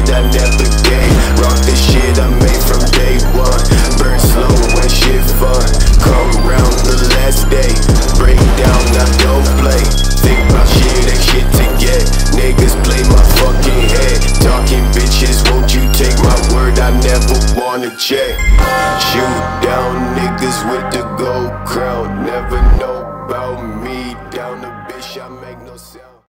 I never gave. Rock the shit I made from day one. Burn slow when shit fun. Come round the last day. Break down, I don't play. Think about shit, ain't shit to get. Niggas play my fucking head. Talking bitches, won't you take my word? I never wanna check. Shoot down niggas with the gold crown. Never know about me. Down the bitch, I'm